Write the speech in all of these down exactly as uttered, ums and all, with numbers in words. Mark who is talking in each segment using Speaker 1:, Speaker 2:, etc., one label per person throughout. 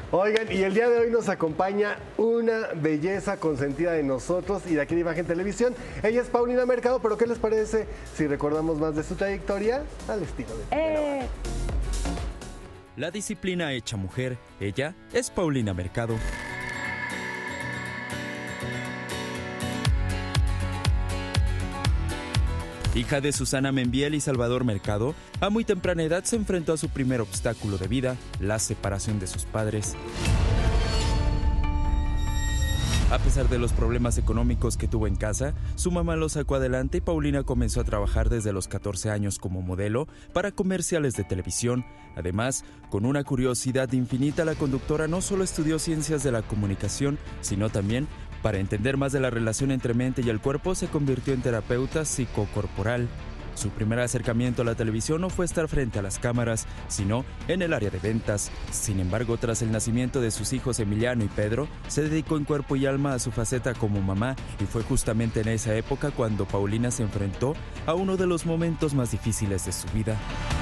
Speaker 1: Oigan, y el día de hoy nos acompaña una belleza consentida de nosotros y de aquí de Imagen Televisión. Ella es Paulina Mercado, pero ¿qué les parece si recordamos más de su trayectoria al estilo de Primera Mano?
Speaker 2: La disciplina hecha mujer, ella es Paulina Mercado. Hija de Susana Membiel y Salvador Mercado, a muy temprana edad se enfrentó a su primer obstáculo de vida, la separación de sus padres. A pesar de los problemas económicos que tuvo en casa, su mamá lo sacó adelante y Paulina comenzó a trabajar desde los catorce años como modelo para comerciales de televisión. Además, con una curiosidad infinita, la conductora no solo estudió ciencias de la comunicación, sino también, para entender más de la relación entre mente y el cuerpo, se convirtió en terapeuta psicocorporal. Su primer acercamiento a la televisión no fue estar frente a las cámaras, sino en el área de ventas. Sin embargo, tras el nacimiento de sus hijos Emiliano y Pedro, se dedicó en cuerpo y alma a su faceta como mamá, y fue justamente en esa época cuando Paulina se enfrentó a uno de los momentos más difíciles de su vida.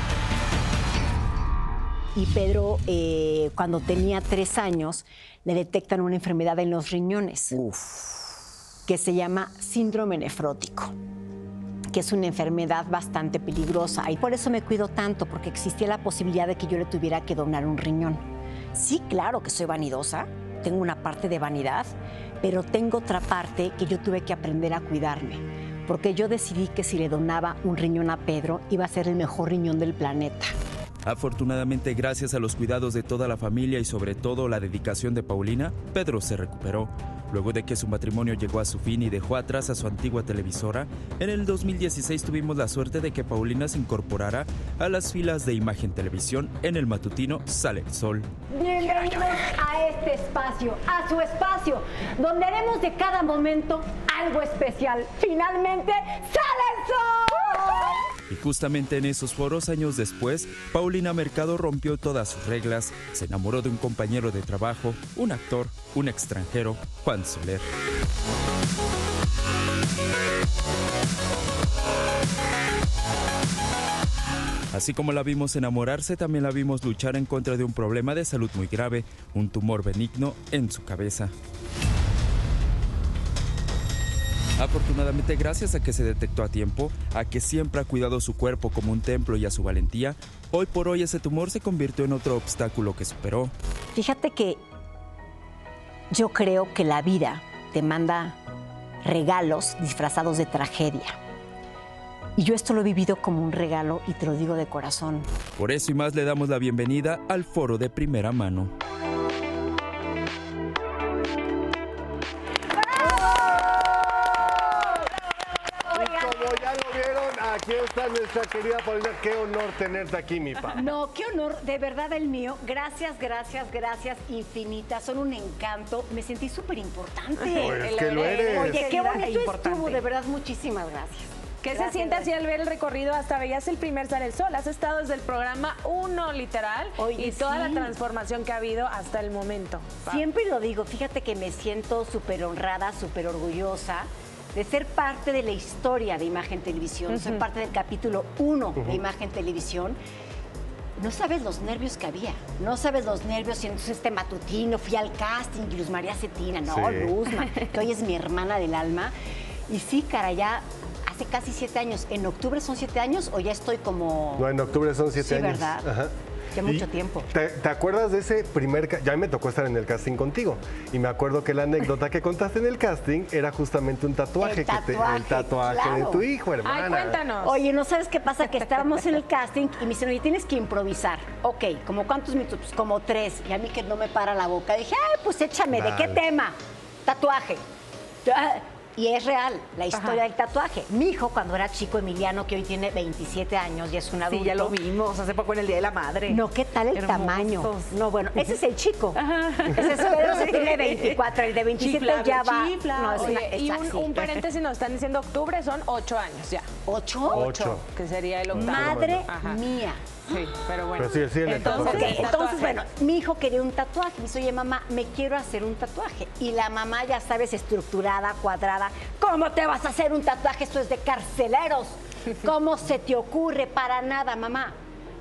Speaker 3: Y Pedro, eh, cuando tenía tres años, le detectan una enfermedad en los riñones, Uf. que se llama síndrome nefrótico, que es una enfermedad bastante peligrosa. Y por eso me cuido tanto, porque existía la posibilidad de que yo le tuviera que donar un riñón. Sí, claro que soy vanidosa, tengo una parte de vanidad, pero tengo otra parte que yo tuve que aprender a cuidarme, porque yo decidí que si le donaba un riñón a Pedro, iba a ser el mejor riñón del planeta.
Speaker 2: Afortunadamente, gracias a los cuidados de toda la familia y sobre todo la dedicación de Paulina, Pedro se recuperó. Luego de que su matrimonio llegó a su fin y dejó atrás a su antigua televisora, en el dos mil dieciséis tuvimos la suerte de que Paulina se incorporara a las filas de Imagen Televisión en el matutino Sale el Sol.
Speaker 3: Bienvenidos a este espacio, a su espacio, donde haremos de cada momento algo especial. Finalmente, ¡sale el sol!
Speaker 2: Y justamente en esos foros, años después, Paulina Mercado rompió todas sus reglas, se enamoró de un compañero de trabajo, un actor, un extranjero, Juan Soler. Así como la vimos enamorarse, también la vimos luchar en contra de un problema de salud muy grave, un tumor benigno en su cabeza. Afortunadamente, gracias a que se detectó a tiempo, a que siempre ha cuidado su cuerpo como un templo y a su valentía, hoy por hoy ese tumor se convirtió en otro obstáculo que superó.
Speaker 3: Fíjate que yo creo que la vida te manda regalos disfrazados de tragedia. Y yo esto lo he vivido como un regalo y te lo digo de corazón.
Speaker 2: Por eso y más le damos la bienvenida al Foro de Primera Mano.
Speaker 1: Aquí está nuestra querida Paulina. Qué honor tenerte aquí, mi papá.
Speaker 3: No, qué honor, de verdad el mío. Gracias, gracias, gracias infinitas. Son un encanto. Me sentí súper importante.
Speaker 1: Oye, es que lo eres.
Speaker 3: Oye, qué bonito estuvo, de verdad, muchísimas gracias.
Speaker 4: ¿Qué
Speaker 3: Gracias,
Speaker 4: se siente así
Speaker 3: gracias.
Speaker 4: al ver el recorrido? Hasta veías el primer Sale el Sol. Has estado desde el programa uno, literal,
Speaker 3: Oye,
Speaker 4: y toda
Speaker 3: sí.
Speaker 4: la transformación que ha habido hasta el momento.
Speaker 3: Siempre lo digo, fíjate que me siento súper honrada, súper orgullosa de ser parte de la historia de Imagen Televisión, uh-huh. ser parte del capítulo uno uh-huh. de Imagen Televisión. No sabes los nervios que había, no sabes los nervios, y entonces este matutino, fui al casting, y Luz María Cetina, no, sí. Luzma, que hoy es mi hermana del alma. Y sí, cara, ya hace casi siete años, ¿en octubre son siete años o ya estoy como...?
Speaker 1: No, en octubre son siete
Speaker 3: sí,
Speaker 1: años.
Speaker 3: ¿verdad? Ajá. Ya mucho tiempo.
Speaker 1: Te, ¿Te acuerdas de ese primer... Ca... Ya me tocó estar en el casting contigo. Y me acuerdo que la anécdota que contaste en el casting era justamente un tatuaje.
Speaker 3: El tatuaje,
Speaker 1: que te, el tatuaje
Speaker 3: claro.
Speaker 1: de tu hijo, hermana.
Speaker 4: Ay, cuéntanos.
Speaker 3: Oye, ¿no sabes qué pasa? Que estábamos en el casting y me dicen, oye, tienes que improvisar. Ok, ¿como cuántos minutos? Pues como tres. Y a mí que no me para la boca. Dije, ay, pues échame. Vale. ¿De qué tema? Tatuaje. Y es real, la historia Ajá. del tatuaje. Mi hijo, cuando era chico, Emiliano, que hoy tiene veintisiete años y es un adulto.
Speaker 5: Sí, ya lo vimos hace poco en el Día de la Madre.
Speaker 3: No, ¿qué tal el
Speaker 5: Hermosos.
Speaker 3: Tamaño? No, bueno, ese es el chico. Ajá. Ese es Pedro, se tiene veinticuatro, el de veintisiete
Speaker 4: Chifla,
Speaker 3: ya va.
Speaker 4: Chifla.
Speaker 3: No, es
Speaker 4: Oye,
Speaker 3: una,
Speaker 4: y
Speaker 3: es
Speaker 4: un, un paréntesis, nos están diciendo octubre, son ocho años ya.
Speaker 3: ¿Ocho?
Speaker 1: Ocho.
Speaker 4: Que sería el octavo.
Speaker 3: Madre
Speaker 4: Ajá.
Speaker 3: mía.
Speaker 4: Sí, pero bueno.
Speaker 1: Pero sí, sí,
Speaker 3: entonces, okay,
Speaker 4: tatuaje.
Speaker 3: entonces, bueno, mi hijo quería un tatuaje. Me dice, oye, mamá, me quiero hacer un tatuaje. Y la mamá, ya sabes, estructurada, cuadrada. ¿Cómo te vas a hacer un tatuaje? Esto es de carceleros. ¿Cómo se te ocurre? Para nada, mamá.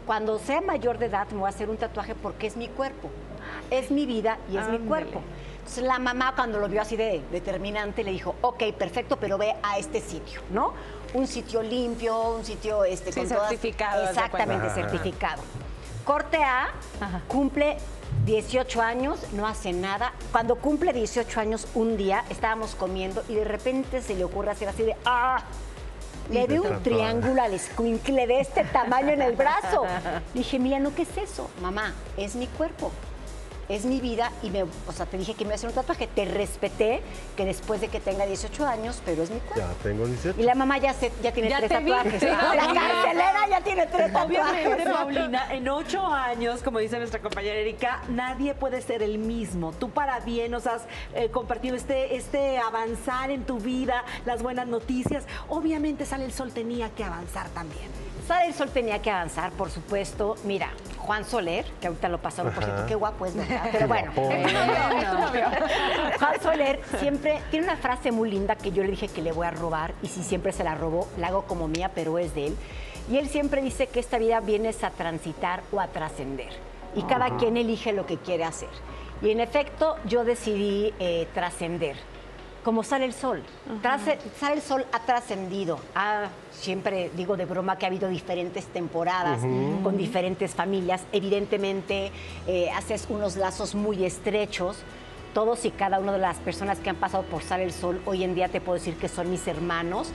Speaker 3: cuando sea mayor de edad me voy a hacer un tatuaje porque es mi cuerpo, es mi vida y es
Speaker 4: Ándale.
Speaker 3: mi cuerpo. Entonces la mamá cuando lo vio así de determinante le dijo, ok, perfecto, pero ve a este sitio, ¿no? Un sitio limpio, un sitio este,
Speaker 4: Sí,
Speaker 3: con todas...
Speaker 4: certificado, haz de
Speaker 3: Exactamente,
Speaker 1: cuenta.
Speaker 3: certificado. Corte A,
Speaker 4: Ajá.
Speaker 3: cumple dieciocho años, no hace nada. Cuando cumple dieciocho años, un día estábamos comiendo y de repente se le ocurre hacer así de ¡ah! Le
Speaker 1: de
Speaker 3: di un
Speaker 1: tatuaje.
Speaker 3: triángulo al escuincle de este tamaño en el brazo. Dije, mira, ¿no qué es eso? Mamá, es mi cuerpo. Es mi vida y me, o sea, te dije que me iba a hacer un tatuaje. Te respeté que después de que tenga dieciocho años, pero es mi cuerpo.
Speaker 1: Ya tengo dieciocho.
Speaker 3: Y la mamá ya, se, ya tiene
Speaker 4: Ya
Speaker 3: tres
Speaker 4: te vi,
Speaker 3: tatuajes.
Speaker 4: sí,
Speaker 3: la
Speaker 4: sí.
Speaker 3: carcelera ya tiene tres tatuajes.
Speaker 5: Obviamente, Paulina, en ocho años, como dice nuestra compañera Erika, nadie puede ser el mismo. Tú para bien nos has eh, compartido este, este avanzar en tu vida, las buenas noticias. Obviamente Sale el Sol tenía que avanzar también.
Speaker 3: Sale el Sol tenía que avanzar, por supuesto. Mira, Juan Soler, que ahorita lo pasaron, por
Speaker 1: Ajá.
Speaker 3: cierto, qué guapo es, ¿verdad? Pero bueno.
Speaker 1: guapo.
Speaker 3: Juan Soler siempre tiene una frase muy linda que yo le dije que le voy a robar, y si siempre se la robó, la hago como mía, pero es de él. Y él siempre dice que esta vida vienes a transitar o a trascender. Y cada quien elige lo que quiere hacer. Y en efecto, yo decidí eh, trascender. Como Sale el Sol. Trasce- Sale el Sol ha trascendido. Ha, siempre digo de broma que ha habido diferentes temporadas con diferentes familias. Evidentemente, eh, haces unos lazos muy estrechos. Todos y cada una de las personas que han pasado por Sale el Sol, hoy en día te puedo decir que son mis hermanos.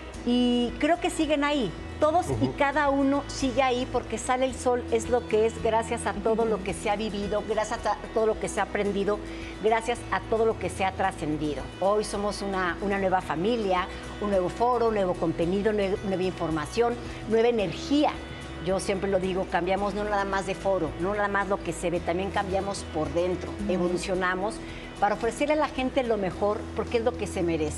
Speaker 3: Y creo que siguen ahí. Todos y cada uno sigue ahí porque Sale el Sol es lo que es gracias a todo lo que se ha vivido, gracias a todo lo que se ha aprendido, gracias a todo lo que se ha trascendido. Hoy somos una, una nueva familia, un nuevo foro, un nuevo contenido, nue- nueva información, nueva energía. Yo siempre lo digo, cambiamos no nada más de foro, no nada más lo que se ve, también cambiamos por dentro, evolucionamos para ofrecerle a la gente lo mejor porque es lo que se merece.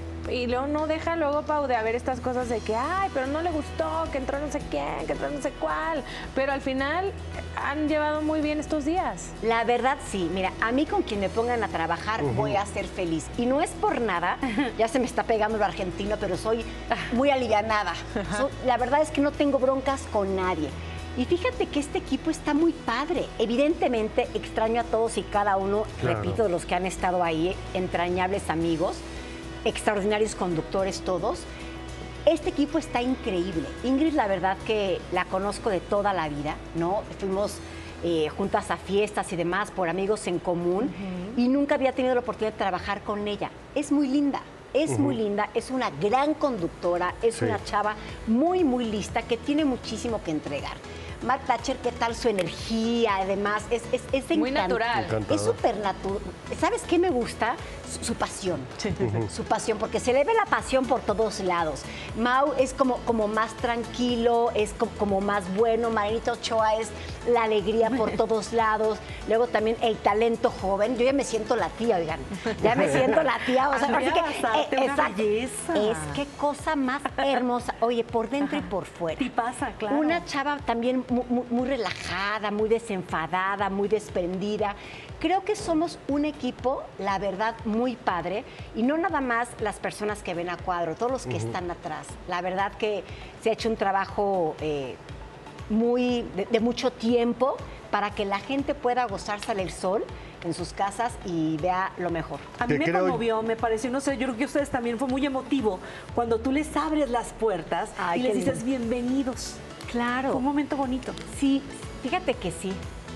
Speaker 4: Y luego no deja luego, Pau, de haber estas cosas de que, ay, pero no le gustó, que entró no sé quién, que entró no sé cuál. Pero al final han llevado muy bien estos días.
Speaker 3: La verdad sí, mira, a mí con quien me pongan a trabajar voy a ser feliz. Y no es por nada, ya se me está pegando lo argentino, pero soy muy alivianada. So- la verdad es que no tengo broncas con nadie. Y fíjate que este equipo está muy padre. Evidentemente extraño a todos y cada uno,
Speaker 1: Claro.
Speaker 3: repito, de los que han estado ahí, entrañables amigos, extraordinarios conductores todos. Este equipo está increíble. Ingrid, la verdad que la conozco de toda la vida, ¿no? Fuimos eh, juntas a fiestas y demás por amigos en común y nunca había tenido la oportunidad de trabajar con ella. Es muy linda, es muy linda, es una gran conductora, es
Speaker 1: Sí.
Speaker 3: una chava muy, muy lista que tiene muchísimo que entregar. Mark Thatcher, ¿qué tal su energía? Además, es, es, es de
Speaker 4: Muy
Speaker 3: encan-
Speaker 4: natural.
Speaker 1: Encantador.
Speaker 3: Es súper natural. ¿Sabes qué me gusta? Su, su pasión. Su pasión, porque se le ve la pasión por todos lados. Mau es como, como más tranquilo, es co- como más bueno. Marinito Ochoa es la alegría por todos lados. Luego también el talento joven. Yo ya me siento la tía, oigan. Ya me siento la tía. O sea,
Speaker 5: Amiga,
Speaker 3: así que,
Speaker 5: abrazarte, una
Speaker 3: exacto.
Speaker 5: belleza.
Speaker 3: Es qué cosa más hermosa. Oye, por dentro y por fuera.
Speaker 5: Y pasa, claro.
Speaker 3: Una chava también muy, muy- muy relajada, muy desenfadada, muy desprendida. Creo que somos un equipo, la verdad, muy padre. Y no nada más las personas que ven a cuadro, todos los que están atrás. La verdad que se ha hecho un trabajo eh, muy de, de mucho tiempo para que la gente pueda gozarse del sol en sus casas y vea lo mejor.
Speaker 5: A mí
Speaker 1: Que
Speaker 5: me
Speaker 1: creo-
Speaker 5: conmovió, me pareció, no sé, yo creo que ustedes también fue muy emotivo cuando tú les abres las puertas
Speaker 3: Ay,
Speaker 5: y les
Speaker 3: qué
Speaker 5: dices
Speaker 3: lindo.
Speaker 5: bienvenidos.
Speaker 3: Claro.
Speaker 5: Fue un momento bonito.
Speaker 3: Sí, fíjate que sí.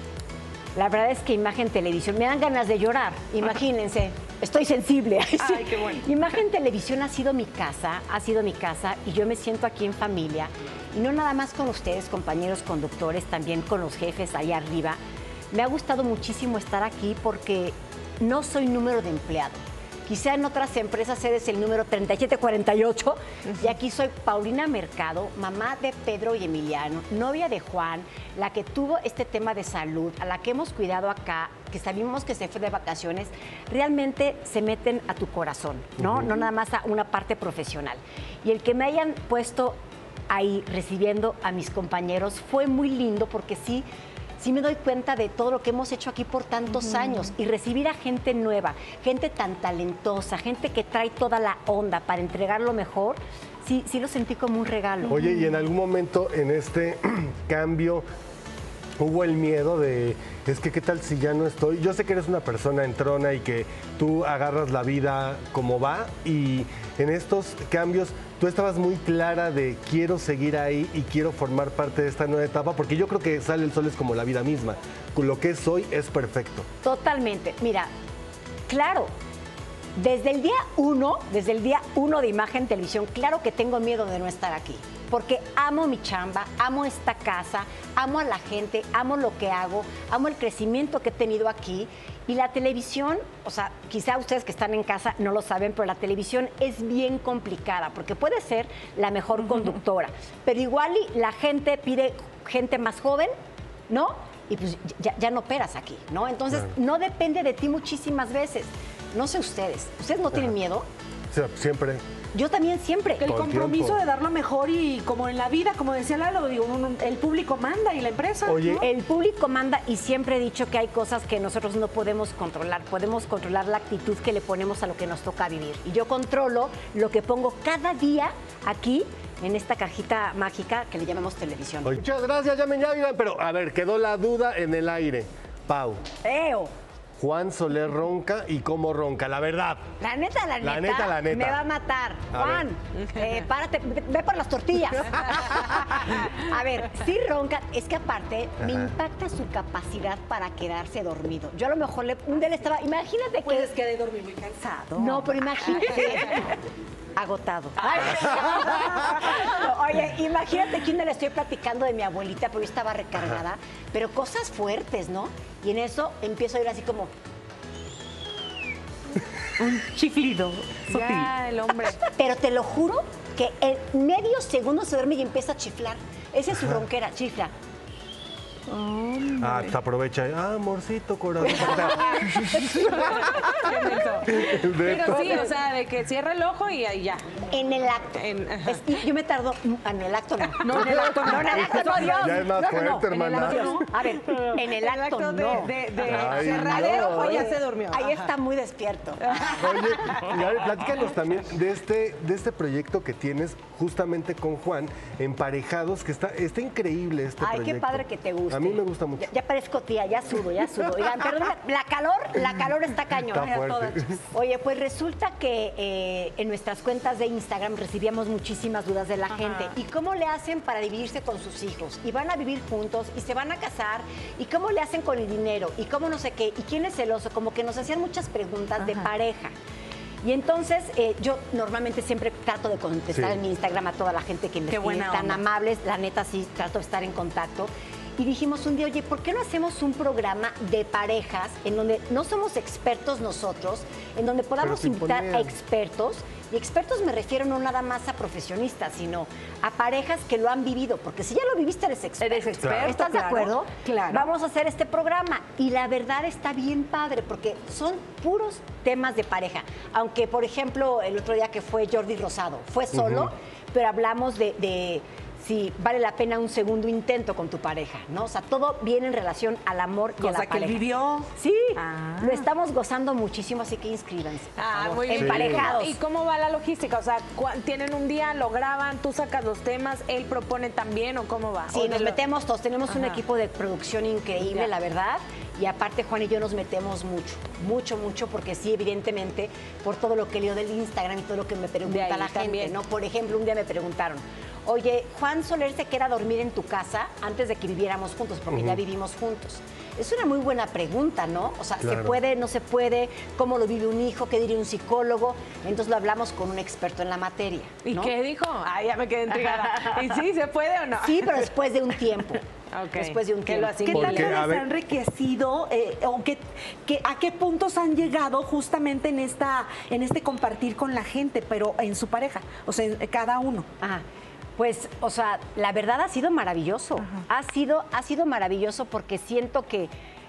Speaker 3: La verdad es que Imagen Televisión, me dan ganas de llorar, imagínense, estoy sensible.
Speaker 5: Ay, qué bueno.
Speaker 3: Imagen Televisión ha sido mi casa, ha sido mi casa y yo me siento aquí en familia. Y no nada más con ustedes, compañeros conductores, también con los jefes ahí arriba. Me ha gustado muchísimo estar aquí porque no soy número de empleado. Quizá en otras empresas eres el número treinta y siete cuarenta y ocho y aquí soy Paulina Mercado, mamá de Pedro y Emiliano, novia de Juan, la que tuvo este tema de salud, a la que hemos cuidado acá, que sabemos que se fue de vacaciones, realmente se meten a tu corazón, ¿no? No nada más a una parte profesional. Y el que me hayan puesto ahí recibiendo a mis compañeros fue muy lindo porque sí, sí me doy cuenta de todo lo que hemos hecho aquí por tantos años y recibir a gente nueva, gente tan talentosa, gente que trae toda la onda para entregar lo mejor, sí, sí lo sentí como un regalo.
Speaker 1: Oye, y en algún momento en este cambio hubo el miedo de, es que qué tal si ya no estoy. Yo sé que eres una persona entrona y que tú agarras la vida como va, y en estos cambios tú estabas muy clara de quiero seguir ahí y quiero formar parte de esta nueva etapa, porque yo creo que Sale el Sol es como la vida misma. Lo que es hoy es perfecto.
Speaker 3: Totalmente. Mira, claro, desde el día uno, desde el día uno de Imagen Televisión, claro que tengo miedo de no estar aquí, porque amo mi chamba, amo esta casa, amo a la gente, amo lo que hago, amo el crecimiento que he tenido aquí. Y la televisión, o sea, quizá ustedes que están en casa no lo saben, pero la televisión es bien complicada, porque puede ser la mejor conductora, pero igual y la gente pide gente más joven, ¿no? Y pues ya, ya no operas aquí, ¿no? Entonces,
Speaker 1: Claro.
Speaker 3: no depende de ti muchísimas veces. No sé ustedes, ¿ustedes no tienen miedo?
Speaker 1: O sea, siempre.
Speaker 3: Yo también siempre.
Speaker 5: El
Speaker 1: Todo el
Speaker 5: compromiso
Speaker 1: tiempo.
Speaker 5: de dar lo mejor y como en la vida, como decía Lalo, digo, un- el público manda y la empresa.
Speaker 1: Oye,
Speaker 5: ¿no?
Speaker 3: El público manda y siempre he dicho que hay cosas que nosotros no podemos controlar. Podemos controlar la actitud que le ponemos a lo que nos toca vivir. Y yo controlo lo que pongo cada día aquí en esta cajita mágica que le llamamos televisión.
Speaker 1: Oye, muchas gracias, llamen ya, oigan, pero a ver, quedó la duda en el aire. Pau,
Speaker 3: ¡Eo!
Speaker 1: Juan Soler ronca y cómo ronca, la verdad.
Speaker 3: La neta, la neta,
Speaker 1: La neta, la neta.
Speaker 3: me va a matar.
Speaker 1: A
Speaker 3: Juan, eh, párate, ve ve por las tortillas. A ver, sí ronca, es que aparte me impacta su capacidad para quedarse dormido. Yo a lo mejor le, un día le estaba, imagínate que...
Speaker 5: Pues es que de dormir muy cansado.
Speaker 3: No, pero imagínate. Agotado. Oye, imagínate que un día le estoy platicando de mi abuelita, porque yo estaba recargada, pero cosas fuertes, ¿no? Y en eso empiezo a ir así como,
Speaker 5: Un chiflido sutil.
Speaker 4: Ya, el hombre.
Speaker 3: pero te lo juro que en medio segundo se duerme y empieza a chiflar. Esa es su ronquera, chifla.
Speaker 1: Ah, pues aprovecha. Ah, amorcito, corazón.
Speaker 4: Pero sí, o sea, de que cierra el ojo y ahí ya.
Speaker 3: En el acto.
Speaker 4: En- ajá.
Speaker 3: Es- y yo me tardo. En el acto no.
Speaker 4: No, en el acto no.
Speaker 3: en el acto no, Dios.
Speaker 1: Ya es más
Speaker 3: No, no, no,
Speaker 1: fuerte,
Speaker 3: en el
Speaker 1: hermana.
Speaker 3: acto no. A ver, en el acto no.
Speaker 5: de, de
Speaker 1: Ay,
Speaker 5: cerrar el
Speaker 1: no.
Speaker 5: ojo ya se durmió.
Speaker 3: Ahí está muy despierto.
Speaker 1: Oye, y a ver, platícanos también de este, de este proyecto que tienes justamente con Juan, Emparejados, que está, está increíble este
Speaker 3: Ay,
Speaker 1: proyecto.
Speaker 3: qué padre que te guste.
Speaker 1: A mí me gusta mucho.
Speaker 3: Ya, ya parezco tía, ya sudo, ya sudo. Oigan, perdón, la calor, la calor está cañón.
Speaker 1: Está
Speaker 3: Ya
Speaker 1: fuerte.
Speaker 3: todas. Oye, pues resulta que eh, en nuestras cuentas de Instagram recibíamos muchísimas dudas de la gente. ¿Y cómo le hacen para dividirse con sus hijos? Y van a vivir juntos y se van a casar. ¿Y cómo le hacen con el dinero? ¿Y cómo no sé qué? ¿Y quién es celoso? Como que nos hacían muchas preguntas de pareja. Y entonces eh, yo normalmente siempre trato de contestar
Speaker 1: Sí.
Speaker 3: en mi Instagram a toda la gente que me
Speaker 5: Qué
Speaker 3: escribe,
Speaker 5: buena
Speaker 3: tan
Speaker 5: onda.
Speaker 3: amables, la neta sí trato de estar en contacto. Y dijimos un día, oye, ¿por qué no hacemos un programa de parejas en donde no somos expertos nosotros, en donde podamos
Speaker 1: sin
Speaker 3: invitar
Speaker 1: poner.
Speaker 3: a expertos? Y expertos me refiero no nada más a profesionistas, sino a parejas que lo han vivido, porque si ya lo viviste eres experto.
Speaker 5: Eres experto,
Speaker 3: ¿Estás de
Speaker 5: claro,
Speaker 3: acuerdo?
Speaker 5: claro.
Speaker 3: Vamos a hacer este programa y la verdad está bien padre porque son puros temas de pareja. Aunque, por ejemplo, el otro día que fue Jordi Rosado, fue solo, pero hablamos de, de si vale la pena un segundo intento con tu pareja, ¿no? O sea, todo viene en relación al amor y a
Speaker 5: Cosa
Speaker 3: la
Speaker 5: que él
Speaker 3: pareja.
Speaker 5: vivió.
Speaker 3: Sí,
Speaker 5: Ah.
Speaker 3: lo estamos gozando muchísimo, así que inscríbanse. por
Speaker 4: Ah,
Speaker 3: favor.
Speaker 4: muy bien.
Speaker 3: Emparejados.
Speaker 4: ¿Y cómo va la logística? O sea, ¿cuál- ¿tienen un día, lo graban, tú sacas los temas, él propone también o cómo va?
Speaker 3: Sí,
Speaker 4: ¿O
Speaker 3: nos
Speaker 4: de lo-
Speaker 3: metemos todos. Tenemos un
Speaker 4: Ajá.
Speaker 3: equipo de producción increíble,
Speaker 4: Ya.
Speaker 3: la verdad. Y aparte, Juan y yo nos metemos mucho, mucho, mucho, porque sí, evidentemente, por todo lo que leo del Instagram y todo lo que me
Speaker 4: De
Speaker 3: pregunta
Speaker 4: ahí
Speaker 3: la gente,
Speaker 4: también.
Speaker 3: ¿no? Por ejemplo, un día me preguntaron, oye, Juan Soler se queda a dormir en tu casa antes de que viviéramos juntos, porque ya vivimos juntos. Es una muy buena pregunta, ¿no? O sea, ¿se
Speaker 1: Claro.
Speaker 3: puede, no se puede? ¿Cómo lo vive un hijo? ¿Qué diría un psicólogo? Entonces lo hablamos con un experto en la materia.
Speaker 4: ¿Y
Speaker 3: ¿no?
Speaker 4: qué dijo? Ah, ya me quedé intrigada. ¿Y sí, se puede o no?
Speaker 3: Sí, pero después de un tiempo.
Speaker 4: Ok.
Speaker 3: Después de un
Speaker 4: Que lo
Speaker 3: tiempo.
Speaker 5: ¿Qué tanto
Speaker 1: Porque,
Speaker 5: les
Speaker 1: a
Speaker 5: ha
Speaker 1: ver-
Speaker 5: enriquecido eh, o qué, qué- a qué puntos han llegado justamente en esta en este compartir con la gente, pero en su pareja, o sea, en cada uno?
Speaker 3: Ajá. Pues, o sea, la verdad ha sido maravilloso. Ha sido, ha sido maravilloso porque siento que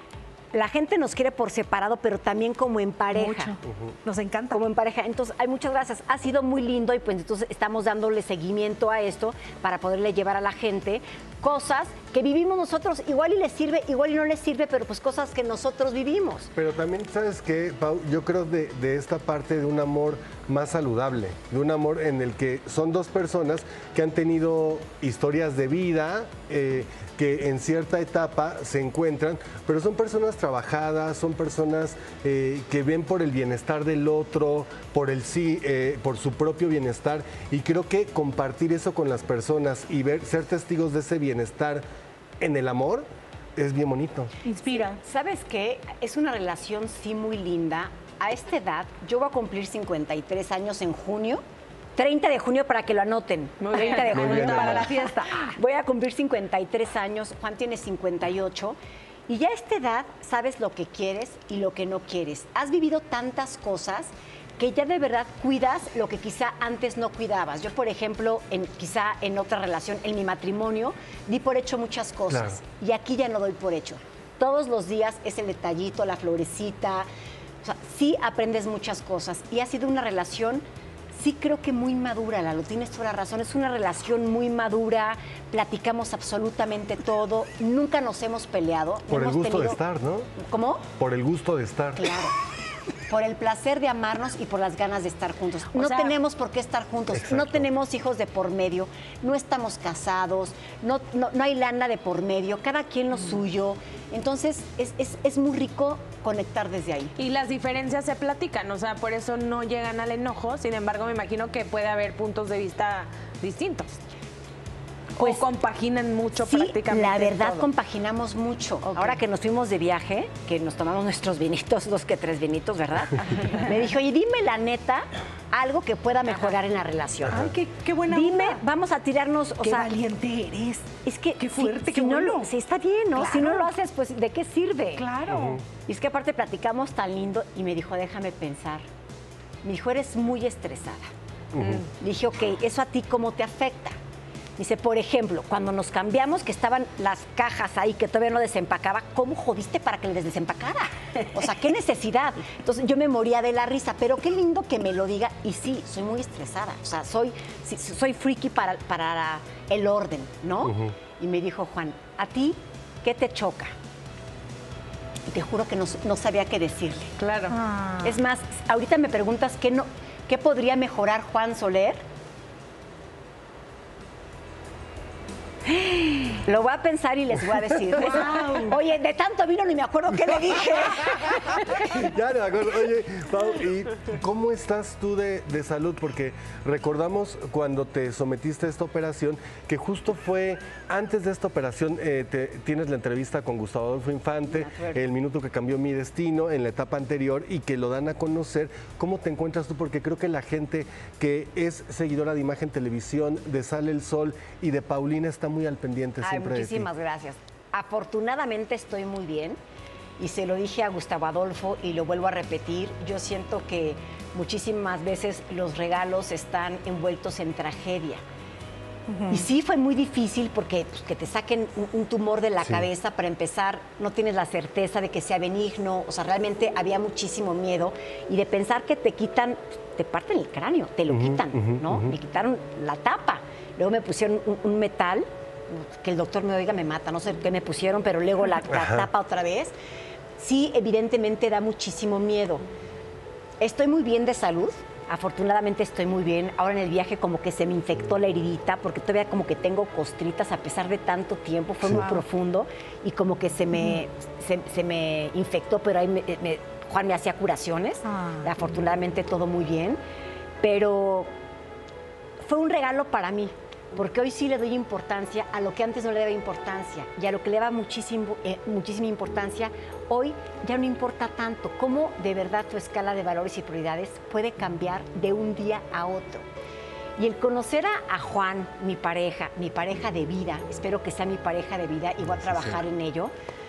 Speaker 3: la gente nos quiere por separado, pero también como en pareja.
Speaker 5: Mucho. Nos encanta.
Speaker 3: Como en pareja. Entonces, hay muchas gracias. Ha sido muy lindo y pues entonces estamos dándole seguimiento a esto para poderle llevar a la gente cosas que vivimos nosotros, igual y les sirve, igual y no les sirve, pero pues cosas que nosotros vivimos.
Speaker 1: Pero también, ¿sabes qué, Pau? Yo creo de, de esta parte de un amor más saludable, de un amor en el que son dos personas que han tenido historias de vida, eh, que en cierta etapa se encuentran, pero son personas trabajadas, son personas eh, que ven por el bienestar del otro, por el sí, eh, por su propio bienestar, y creo que compartir eso con las personas y ver, ser testigos de ese bienestar en el amor es bien bonito.
Speaker 5: Inspira.
Speaker 3: ¿Sabes qué? Es una relación sí muy linda. A esta edad, yo voy a cumplir cincuenta y tres años en junio. treinta de junio para que lo anoten.
Speaker 4: Muy
Speaker 3: treinta de
Speaker 1: Muy
Speaker 3: junio
Speaker 1: bien,
Speaker 3: para
Speaker 1: Ana.
Speaker 3: la fiesta. Voy a cumplir cincuenta y tres años, Juan tiene cincuenta y ocho. Y ya a esta edad sabes lo que quieres y lo que no quieres. Has vivido tantas cosas que ya de verdad cuidas lo que quizá antes no cuidabas. Yo, por ejemplo, en, quizá en otra relación, en mi matrimonio, di por hecho muchas cosas.
Speaker 1: Claro.
Speaker 3: Y aquí ya no doy por hecho. Todos los días es el detallito, la florecita. O sea, sí aprendes muchas cosas. Y ha sido una relación, sí creo que muy madura, Lalo, tienes toda la razón. Es una relación muy madura, platicamos absolutamente todo, nunca nos hemos peleado.
Speaker 1: Por el
Speaker 3: hemos
Speaker 1: gusto de
Speaker 3: tenido-
Speaker 1: estar, ¿no?
Speaker 3: ¿Cómo?
Speaker 1: Por el gusto de estar.
Speaker 3: Claro. Por el placer de amarnos y por las ganas de estar juntos.
Speaker 4: O
Speaker 3: No
Speaker 4: sea-
Speaker 3: tenemos por qué estar juntos,
Speaker 1: Exacto.
Speaker 3: no tenemos hijos de por medio, no estamos casados, no, no, no hay lana de por medio, cada quien lo suyo. Entonces es, es, es muy rico conectar desde ahí.
Speaker 4: Y las diferencias se platican, o sea, por eso no llegan al enojo. Sin embargo, me imagino que puede haber puntos de vista distintos.
Speaker 3: Pues,
Speaker 4: o compaginan mucho
Speaker 3: Sí,
Speaker 4: prácticamente
Speaker 3: la verdad
Speaker 4: todo.
Speaker 3: compaginamos mucho.
Speaker 4: Ok.
Speaker 3: Ahora que nos fuimos de viaje, que nos tomamos nuestros vinitos, dos que tres vinitos, ¿verdad? Me dijo, oye, dime la neta, algo que pueda mejorar en la relación.
Speaker 5: Ay, qué, qué buena
Speaker 3: Dime,
Speaker 5: onda.
Speaker 3: vamos a tirarnos, o
Speaker 5: Qué
Speaker 3: sea,
Speaker 5: valiente eres.
Speaker 3: es que
Speaker 5: Qué
Speaker 3: si-
Speaker 5: fuerte,
Speaker 3: si,
Speaker 5: qué
Speaker 3: no
Speaker 5: bueno.
Speaker 3: lo, si está bien, ¿no? Si
Speaker 5: Claro.
Speaker 3: no lo haces, pues ¿de qué sirve?
Speaker 5: Claro.
Speaker 3: Y es que aparte platicamos tan lindo y me dijo, déjame pensar. Me dijo, eres muy estresada. Le dije, ok, ¿eso a ti cómo te afecta? Dice, por ejemplo, cuando nos cambiamos, que estaban las cajas ahí que todavía no desempacaba, ¿cómo jodiste para que les desempacara? O sea, ¿qué necesidad? Entonces yo me moría de la risa, pero qué lindo que me lo diga. Y sí, soy muy estresada, o sea, soy, sí, soy friki para, para el orden, ¿no? Y me dijo, Juan, ¿a ti qué te choca? Y te juro que no, no sabía qué decirle.
Speaker 4: Claro.
Speaker 3: Es más, ahorita me preguntas qué, no, qué podría mejorar Juan Soler. Lo voy a pensar y les voy a decir. Oye, de tanto vino ni me acuerdo qué le dije.
Speaker 1: Ya no me acuerdo. Oye, Pau, ¿y cómo estás tú de, de salud? Porque recordamos cuando te sometiste a esta operación, que justo fue antes de esta operación, eh, te- tienes la entrevista con Gustavo Adolfo Infante, El minuto que cambió mi destino, en la etapa anterior, y que lo dan a conocer. ¿Cómo te encuentras tú? Porque creo que la gente que es seguidora de Imagen Televisión, de Sale el Sol y de Paulina está muy al pendiente
Speaker 3: Ay,
Speaker 1: siempre de ti.
Speaker 3: muchísimas gracias. Afortunadamente estoy muy bien y se lo dije a Gustavo Adolfo y lo vuelvo a repetir. Yo siento que muchísimas veces los regalos están envueltos en tragedia. Y sí fue muy difícil porque pues, que te saquen un, un tumor de la
Speaker 1: Sí.
Speaker 3: cabeza, para empezar, no tienes la certeza de que sea benigno. O sea, realmente había muchísimo miedo. Y de pensar que te quitan, te parten el cráneo, te lo quitan, ¿no? Me quitaron la tapa. Luego me pusieron un, un metal, que el doctor me oiga, me mata, no sé qué me pusieron, pero luego la, la tapa otra vez. Sí, evidentemente da muchísimo miedo. Estoy muy bien de salud, afortunadamente estoy muy bien. Ahora en el viaje como que se me infectó la heridita, porque todavía como que tengo costritas a pesar de tanto tiempo, fue muy profundo y como que se me, se, se me infectó, pero ahí me- me- Juan me hacía curaciones, afortunadamente todo muy bien, pero fue un regalo para mí, porque hoy sí le doy importancia a lo que antes no le daba importancia, y a lo que le daba muchísimo, eh, muchísima importancia, hoy ya no importa tanto. Cómo de verdad tu escala de valores y prioridades puede cambiar de un día a otro. Y el conocer a, a Juan, mi pareja, mi pareja de vida, espero que sea mi pareja de vida y voy a trabajar en ello,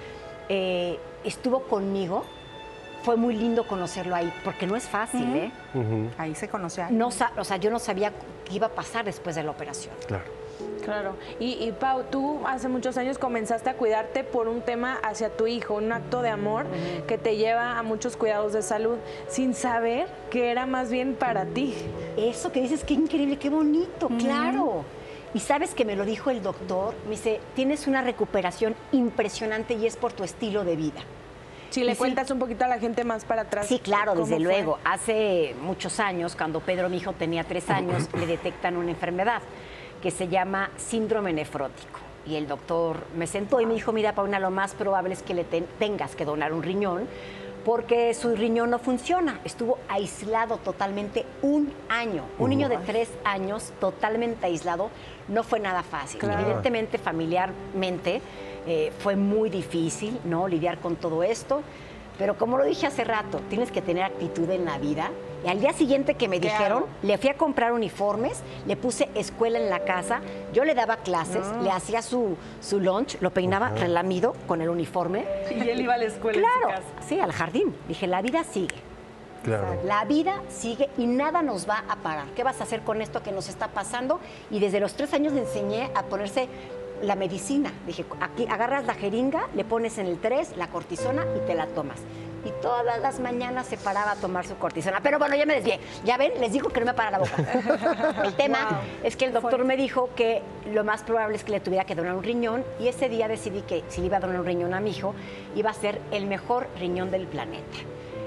Speaker 3: eh, estuvo conmigo. Fue muy lindo conocerlo ahí, porque no es fácil, ¿eh?
Speaker 5: Ahí se conoce a
Speaker 3: No, sa- o sea, yo no sabía qué iba a pasar después de la operación.
Speaker 1: Claro.
Speaker 4: Claro. Y, y Pau, tú hace muchos años comenzaste a cuidarte por un tema hacia tu hijo, un acto de amor que te lleva a muchos cuidados de salud, sin saber que era más bien para ti.
Speaker 3: Eso que dices, qué increíble, qué bonito, claro. Y sabes que me lo dijo el doctor, me dice, tienes una recuperación impresionante y es por tu estilo de vida.
Speaker 4: Si le
Speaker 3: Y
Speaker 4: cuentas
Speaker 3: sí,
Speaker 4: un poquito a la gente más para atrás.
Speaker 3: Sí, claro,
Speaker 4: ¿cómo
Speaker 3: desde
Speaker 4: fue?
Speaker 3: luego. Hace muchos años, cuando Pedro, mi hijo, tenía tres años, le detectan una enfermedad que se llama síndrome nefrótico. Y el doctor me sentó y me dijo, mira, Paula, lo más probable es que le ten- tengas que donar un riñón porque su riñón no funciona. Estuvo aislado totalmente un año. Un niño de tres años totalmente aislado no fue nada fácil.
Speaker 4: Claro.
Speaker 3: Evidentemente, familiarmente, eh, fue muy difícil, ¿no?, lidiar con todo esto. Pero como lo dije hace rato, tienes que tener actitud en la vida. Y al día siguiente que me
Speaker 4: ¿Qué
Speaker 3: dijeron,
Speaker 4: hago?
Speaker 3: le fui a comprar uniformes, le puse escuela en la casa, yo le daba clases, le hacía su, su lunch, lo peinaba relamido con el uniforme.
Speaker 5: Y él iba a la escuela
Speaker 3: Claro,
Speaker 5: en su casa.
Speaker 3: sí, al jardín. Dije, la vida sigue.
Speaker 1: Claro.
Speaker 3: La vida sigue y nada nos va a parar. ¿Qué vas a hacer con esto que nos está pasando? Y desde los tres años le enseñé a ponerse la medicina. Dije, aquí agarras la jeringa, le pones en el tres la cortisona y te la tomas. Y todas las mañanas se paraba a tomar su cortisona. Pero bueno, ya me desvié. Ya ven, les digo que no me para la boca. El tema
Speaker 5: Wow.
Speaker 3: es que el doctor me dijo que lo más probable es que le tuviera que donar un riñón y ese día decidí que si le iba a donar un riñón a mi hijo, iba a ser el mejor riñón del planeta.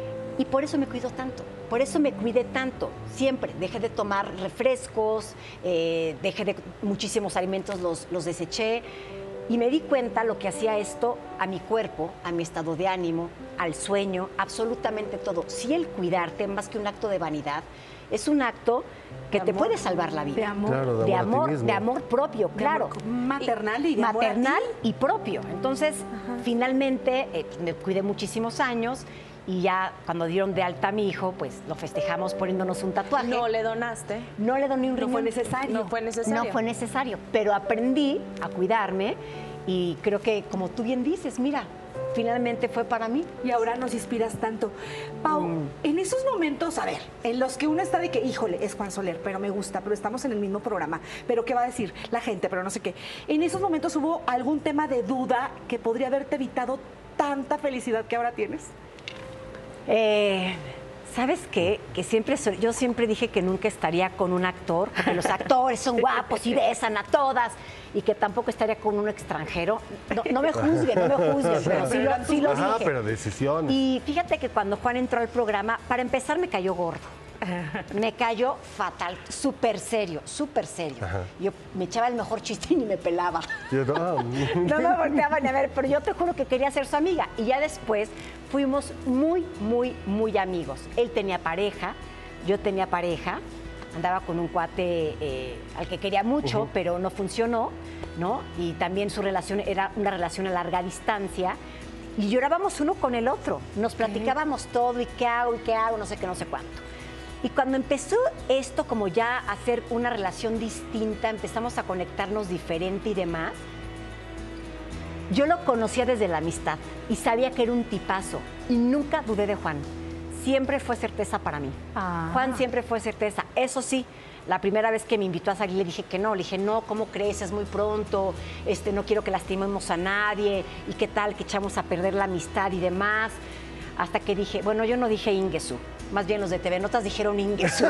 Speaker 3: Y por eso me cuido tanto, por eso me cuidé tanto, siempre. Dejé de tomar refrescos, eh, dejé de muchísimos alimentos, los, los deseché. Y me di cuenta lo que hacía esto a mi cuerpo, a mi estado de ánimo, al sueño, absolutamente todo. Si el cuidarte, más que un acto de vanidad, es un acto que te puede salvar la vida.
Speaker 5: De amor.
Speaker 1: Claro, de
Speaker 3: de
Speaker 1: amor a ti
Speaker 3: amor,
Speaker 1: mismo.
Speaker 3: de amor propio, claro.
Speaker 5: amor maternal y de amor a ti.
Speaker 3: maternal y propio. Entonces, finalmente, eh, me cuidé muchísimos años y ya cuando dieron de alta a mi hijo, pues lo festejamos poniéndonos un tatuaje.
Speaker 4: No le donaste.
Speaker 3: No le doné un
Speaker 5: No
Speaker 3: riñón.
Speaker 5: fue necesario.
Speaker 4: No fue necesario.
Speaker 3: No fue necesario, pero aprendí a cuidarme y creo que, como tú bien dices, mira, finalmente fue para mí.
Speaker 5: Y ahora nos inspiras tanto. Pau,
Speaker 3: Mm.
Speaker 5: en esos momentos, a ver, en los que uno está de que, híjole, es Juan Soler, pero me gusta, pero estamos en el mismo programa, pero ¿qué va a decir la gente? Pero no sé qué. En esos momentos hubo algún tema de duda que podría haberte evitado tanta felicidad que ahora tienes.
Speaker 3: Eh, ¿Sabes qué? Que siempre soy- yo siempre dije que nunca estaría con un actor, porque los actores son guapos y besan a todas, y que tampoco estaría con un extranjero. No, no me juzguen, no me juzguen, pero sí lo, sí lo
Speaker 1: Ajá,
Speaker 3: dije.
Speaker 1: pero decisiones.
Speaker 3: Y fíjate que cuando Juan entró al programa, para empezar me cayó gordo. Me cayó fatal, súper serio, súper serio.
Speaker 1: Ajá.
Speaker 3: Yo me echaba el mejor chiste y ni me pelaba.
Speaker 1: Yo, no,
Speaker 3: No me volteaban a ver, pero yo te juro que quería ser su amiga. Y ya después fuimos muy, muy, muy amigos. Él tenía pareja, yo tenía pareja, andaba con un cuate eh, al que quería mucho, uh-huh. pero no funcionó, ¿no? Y también su relación era una relación a larga distancia. Y llorábamos uno con el otro, nos platicábamos uh-huh. todo, y qué hago, y qué hago, no sé qué, no sé cuánto. Y cuando empezó esto como ya a hacer una relación distinta, empezamos a conectarnos diferente y demás, yo lo conocía desde la amistad y sabía que era un tipazo y nunca dudé de Juan. Siempre fue certeza para mí.
Speaker 5: Ah.
Speaker 3: Juan siempre fue certeza. Eso sí, la primera vez que me invitó a salir le dije que no. Le dije, no, ¿cómo crees? Es muy pronto, este, no quiero que lastimemos a nadie y qué tal que echamos a perder la amistad y demás. Hasta que dije, bueno, yo no dije Ingesu, más bien los de T V Notas dijeron Ingesu.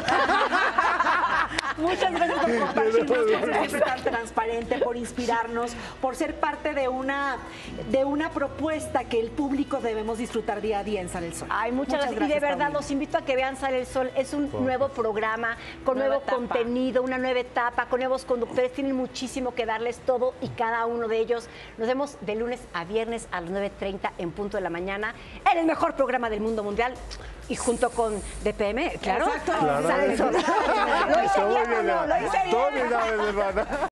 Speaker 5: Muchas gracias por compartirnos, por ser tan transparente, por inspirarnos, por ser parte de una, de una propuesta que el público debemos disfrutar día a día en Sale el Sol.
Speaker 3: Ay, muchas, muchas gracias. Y de verdad,
Speaker 5: Paulina.
Speaker 3: los invito a que vean Sale el Sol. Es un oh. nuevo programa, con nueva nuevo etapa. contenido, una nueva etapa, con nuevos conductores. Tienen muchísimo que darles todo y cada uno de ellos. Nos vemos de lunes a viernes a las nueve treinta en punto de la mañana en el mejor programa del mundo mundial. Y junto con D P M, claro.
Speaker 5: Exacto.
Speaker 1: Claro.
Speaker 3: Sale el Sol. Lo hice bien, ¿no? Lo hice bien.
Speaker 1: Todo bien, hermana.